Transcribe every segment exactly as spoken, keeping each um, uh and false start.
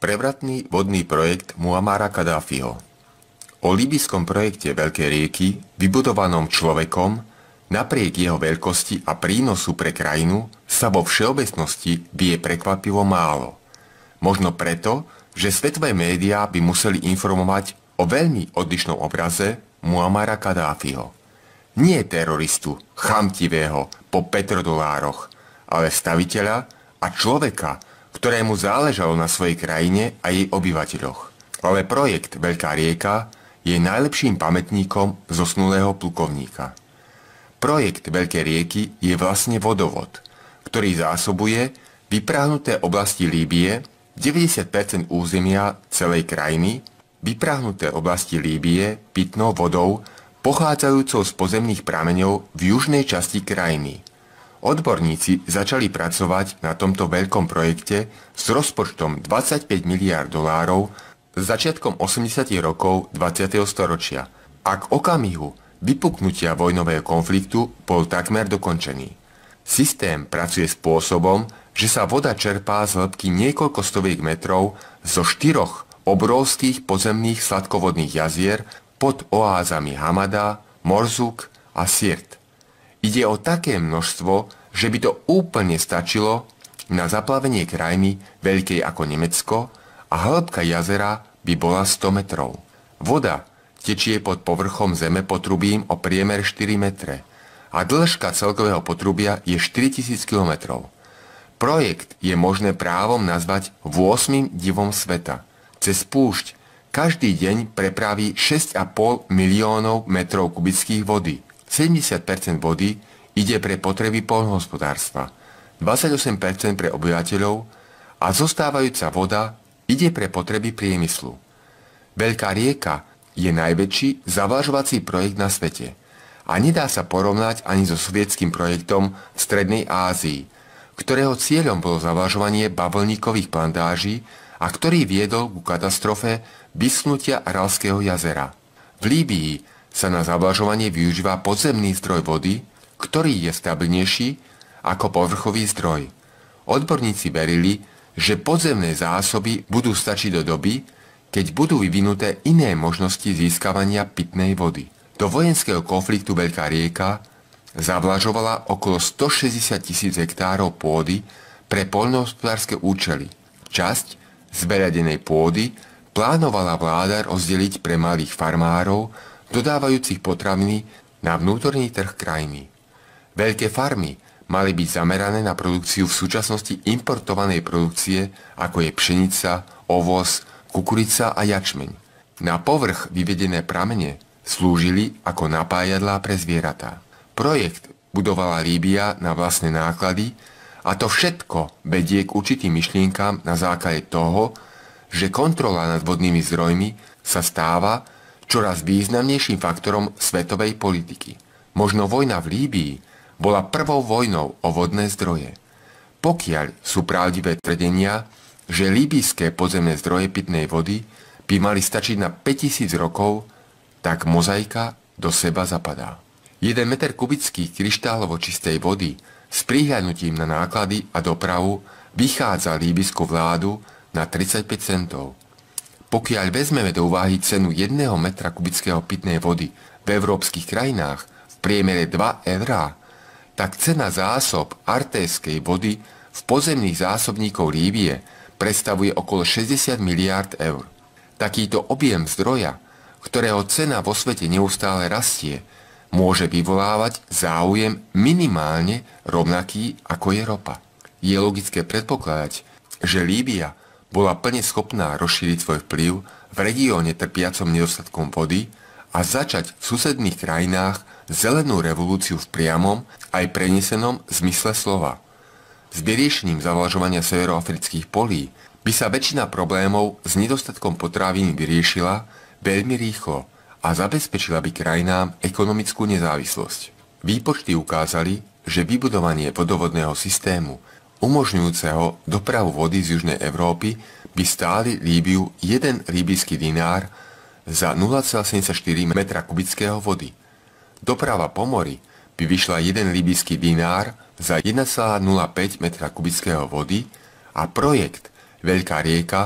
Prevratný vodný projekt Muammara Kaddáfiho. O líbyskom projekte Veľkej rieky, vybudovanom človekom, napriek jeho veľkosti a prínosu pre krajinu, sa vo všeobecnosti vie prekvapivo málo. Možno preto, že svetové médiá by museli informovať o veľmi odlišnom obraze Muammara Kaddáfiho. Nie teroristu, chamtivého, po petrodolároch, ale staviteľa a človeka, ktorému záležalo na svojej krajine a jej obyvateľoch. Ale projekt Veľká rieka je najlepším pamätníkom zosnulého plukovníka. Projekt Veľkej rieky je vlastne vodovod, ktorý zásobuje vypráhnuté oblasti Líbie, deväťdesiat percent územia celej krajiny, vypráhnuté oblasti Líbie pitnou vodou pochádzajúcou z pozemných prameňov v južnej časti krajiny. Odborníci začali pracovať na tomto veľkom projekte s rozpočtom dvadsaťpäť miliárd dolárov začiatkom osemdesiatych rokov dvadsiateho storočia a k okamihu vypuknutia vojnového konfliktu bol takmer dokončený. Systém pracuje spôsobom, že sa voda čerpá z hĺbky niekoľko stoviek metrov zo štyroch obrovských podzemných sladkovodných jazier pod oázami Hamada, Morzuk a Sirt. Ide o také množstvo, že by to úplne stačilo na zaplavenie krajiny veľkej ako Nemecko a hĺbka jazera by bola sto metrov. Voda tečie pod povrchom zeme potrubím o priemer štyri metre a dĺžka celkového potrubia je štyritisíc kilometrov. Projekt je možné právom nazvať ôsmym divom sveta. Cez púšť každý deň prepraví šesť a pol miliónov metrov kubických vody. sedemdesiat percent vody ide pre potreby poľnohospodárstva, dvadsaťosem percent pre obyvateľov a zostávajúca voda ide pre potreby priemyslu. Veľká rieka je najväčší zavlažovací projekt na svete a nedá sa porovnať ani so sovietským projektom v Strednej Ázii, ktorého cieľom bolo zavlažovanie bavlníkových plantáží a ktorý viedol ku katastrofe vyschnutia Aralského jazera. V Líbii sa na zavlažovanie využíva podzemný zdroj vody, ktorý je stabilnejší ako povrchový zdroj. Odborníci verili, že podzemné zásoby budú stačiť do doby, keď budú vyvinuté iné možnosti získavania pitnej vody. Do vojenského konfliktu Veľká rieka zavlažovala okolo stošesťdesiat tisíc hektárov pôdy pre poľnohospodárske účely. Časť zveľadenej pôdy plánovala vláda rozdeliť pre malých farmárov, dodávajúcich potraviny na vnútorný trh krajiny. Veľké farmy mali byť zamerané na produkciu v súčasnosti importovanej produkcie, ako je pšenica, ovoz, kukurica a jačmeň. Na povrch vyvedené pramene slúžili ako napájadlá pre zvieratá. Projekt budovala Líbia na vlastné náklady a to všetko vedie k určitým myšlienkám na základe toho, že kontrola nad vodnými zdrojmi sa stáva čoraz významnejším faktorom svetovej politiky. Možno vojna v Líbii bola prvou vojnou o vodné zdroje. Pokiaľ sú pravdivé tvrdenia, že líbyjské podzemné zdroje pitnej vody by mali stačiť na päťtisíc rokov, tak mozaika do seba zapadá. jeden meter kubický kryštálovo čistej vody s prihľadnutím na náklady a dopravu vychádza líbyjskú vládu na tridsaťpäť centov. Pokiaľ vezmeme do úvahy cenu jedného metra kubického pitnej vody v európskych krajinách v priemere dva eurá, tak cena zásob artéskej vody v podzemných zásobníkov Líbie predstavuje okolo šesťdesiat miliárd eur. Takýto objem zdroja, ktorého cena vo svete neustále rastie, môže vyvolávať záujem minimálne rovnaký ako je ropa. Je logické predpokladať, že Líbia bola plne schopná rozšíriť svoj vplyv v regióne trpiacom nedostatkom vody a začať v susedných krajinách zelenú revolúciu v priamom aj prenesenom zmysle slova. S vyriešením zavlažovania severoafrických polí by sa väčšina problémov s nedostatkom potravín vyriešila veľmi rýchlo a zabezpečila by krajinám ekonomickú nezávislosť. Výpočty ukázali, že vybudovanie vodovodného systému umožňujúceho dopravu vody z južnej Európy by stáli Líbiu jeden líbyjský dinár za nula celá sedemdesiatštyri metra kubického vody. Doprava po mori by vyšla jeden líbyjský dinár za jeden celá nula päť metra kubického vody a projekt Veľká rieka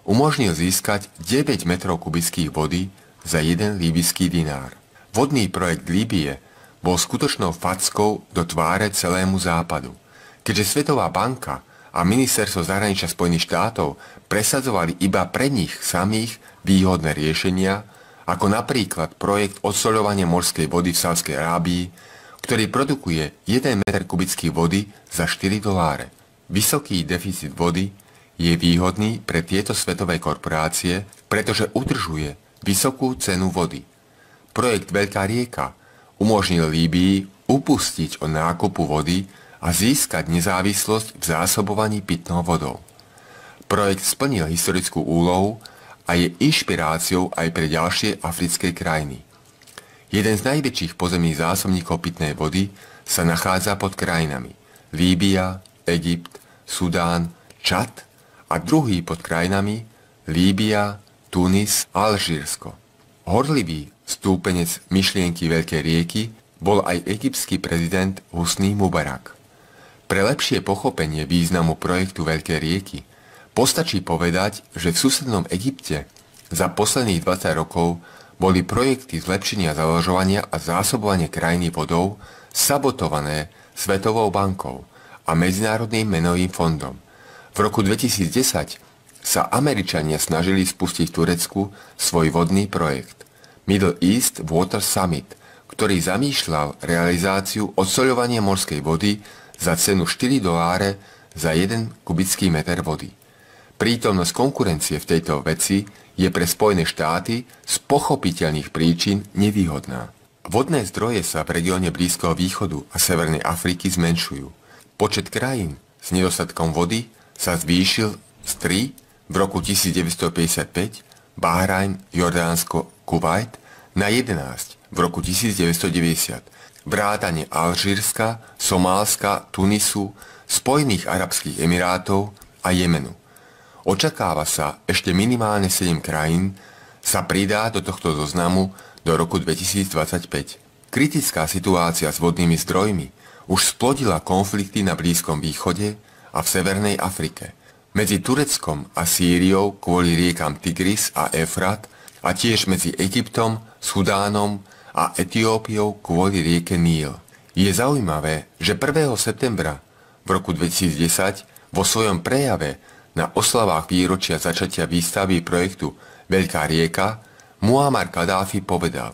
umožnil získať deväť metrov kubických vody za jeden líbyjský dinár. Vodný projekt Líbie bol skutočnou fackou do tváre celému západu, keďže Svetová banka a ministerstvo zahraničia Spojených štátov presadzovali iba pre nich samých výhodné riešenia, ako napríklad projekt odsoľovania morskej vody v Saudskej Arábii, ktorý produkuje jeden meter kubický vody za štyri doláre. Vysoký deficit vody je výhodný pre tieto svetové korporácie, pretože udržuje vysokú cenu vody. Projekt Veľká rieka umožnil Líbii upustiť od nákupu vody a získať nezávislosť v zásobovaní pitnou vodou. Projekt splnil historickú úlohu a je inšpiráciou aj pre ďalšie africké krajiny. Jeden z najväčších pozemných zásobníkov pitnej vody sa nachádza pod krajinami Líbia, Egypt, Sudán, Čad a druhý pod krajinami Líbia, Tunis a Alžírsko. Horlivý stúpenec myšlienky Veľkej rieky bol aj egyptský prezident Husní Mubarak. Pre lepšie pochopenie významu projektu Veľkej rieky postačí povedať, že v susednom Egypte za posledných dvadsať rokov boli projekty zlepšenia založovania a zásobovania krajiny vodou sabotované Svetovou bankou a Medzinárodným menovým fondom. V roku dvetisícdesať sa Američania snažili spustiť v Turecku svoj vodný projekt Middle East Water Summit, ktorý zamýšľal realizáciu odsoľovania morskej vody za cenu štyri doláre za jeden kubický meter vody. Prítomnosť konkurencie v tejto veci je pre Spojené štáty z pochopiteľných príčin nevýhodná. Vodné zdroje sa v regióne Blízkeho východu a Severnej Afriky zmenšujú. Počet krajín s nedostatkom vody sa zvýšil z tri v roku tisícdeväťstopäťdesiatpäť, Bahrajn, Jordánsko, Kuvajt, na jedenásť v roku tisícdeväťstodeväťdesiat. Vrátane Alžírska, Somálska, Tunisu, Spojených arabských emirátov a Jemenu. Očakáva sa ešte minimálne sedem krajín sa pridá do tohto zoznamu do roku dvetisícdvadsaťpäť. Kritická situácia s vodnými zdrojmi už splodila konflikty na Blízkom východe a v Severnej Afrike. Medzi Tureckom a Sýriou kvôli riekam Tigris a Efrat a tiež medzi Egyptom, Sudánom a Etiópiou kvôli rieke Níl. Je zaujímavé, že prvého septembra v roku dvetisícdesať vo svojom prejave na oslavách výročia začatia výstavby projektu Veľká rieka Muammar Kaddáfi povedal: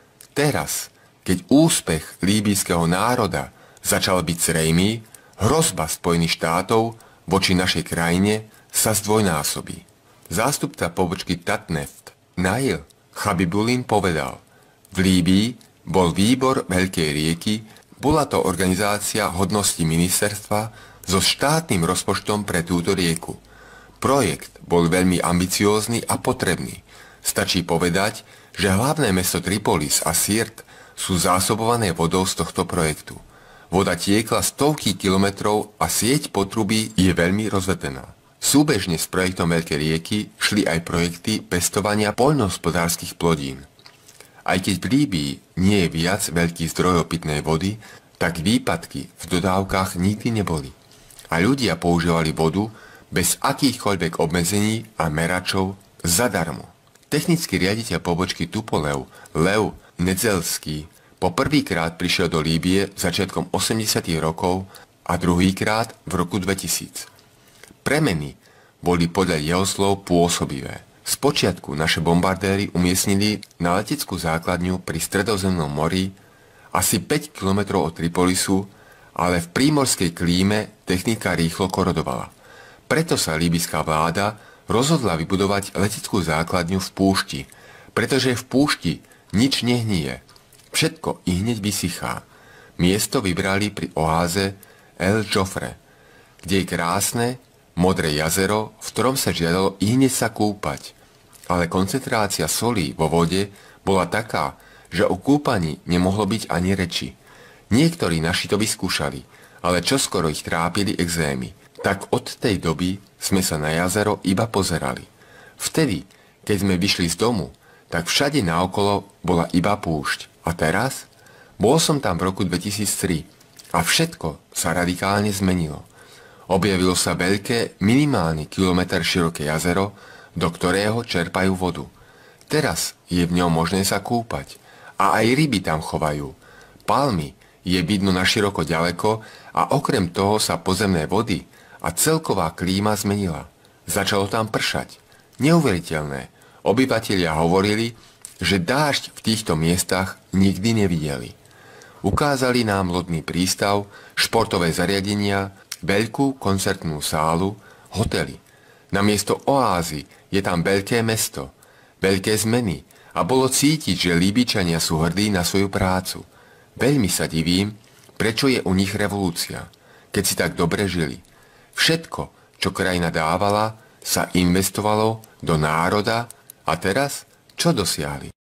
Teraz, keď úspech líbyjského národa začal byť zrejmý, hrozba Spojených štátov voči našej krajine sa zdvojnásobí. Zástupca pobočky Tatneft Nail Chabibulin povedal: V Líbii bol výbor Veľkej rieky, bola to organizácia hodnosti ministerstva so štátnym rozpočtom pre túto rieku. Projekt bol veľmi ambiciózny a potrebný. Stačí povedať, že hlavné mesto Tripolis a Sirt sú zásobované vodou z tohto projektu. Voda tiekla stovky kilometrov a sieť potrubí je veľmi rozvedená. Súbežne s projektom Veľkej rieky šli aj projekty pestovania poľnohospodárskych plodín. Aj keď v Líbii nie je viac veľkých zdrojov pitnej vody, tak výpadky v dodávkach nikdy neboli. A ľudia používali vodu bez akýchkoľvek obmedzení a meračov zadarmo. Technický riaditeľ pobočky Tupolev Lev Nedzelský po prvýkrát prišiel do Líbie začiatkom osemdesiatych rokov a druhýkrát v roku dvetisíc. Premeny boli podľa jeho slov pôsobivé. Spočiatku naše bombardéry umiestnili na leteckú základňu pri Stredozemnom mori asi päť kilometrov od Tripolisu, ale v prímorskej klíme technika rýchlo korodovala. Preto sa líbyská vláda rozhodla vybudovať leteckú základňu v púšti, pretože v púšti nič nehnie. Všetko i hneď vysychá. Miesto vybrali pri oáze El Jofre, kde je krásne, modré jazero, v ktorom sa žiadalo i hneď sa kúpať. Ale koncentrácia solí vo vode bola taká, že o kúpaní nemohlo byť ani reči. Niektorí naši to vyskúšali, ale čoskoro ich trápili exémy. Tak od tej doby sme sa na jazero iba pozerali. Vtedy, keď sme vyšli z domu, tak všade naokolo bola iba púšť. A teraz? Bol som tam v roku dvetisíctri a všetko sa radikálne zmenilo. Objavilo sa veľké, minimálny kilometr široké jazero do ktorého čerpajú vodu. Teraz je v ňom možné sa kúpať a aj ryby tam chovajú. Palmy je vidno naširoko ďaleko a okrem toho sa pozemné vody a celková klíma zmenila. Začalo tam pršať. Neuveriteľné. Obyvatelia hovorili, že dážď v týchto miestach nikdy nevideli. Ukázali nám lodný prístav, športové zariadenia, veľkú koncertnú sálu, hotely. Namiesto oázy je tam veľké mesto, veľké zmeny a bolo cítiť, že Líbyčania sú hrdí na svoju prácu. Veľmi sa divím, prečo je u nich revolúcia, keď si tak dobre žili. Všetko, čo krajina dávala, sa investovalo do národa a teraz čo dosiahli?